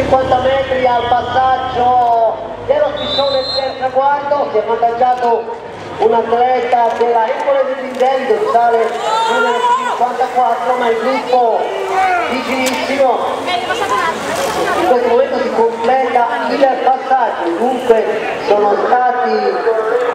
50 metri al passaggio dello Spiccione del traguardo, si è avvantaggiato un atleta della Empoli di Tindello, sale numero 54, ma il gruppo vicinissimo. In questo momento si completa il passaggio, dunque sono stati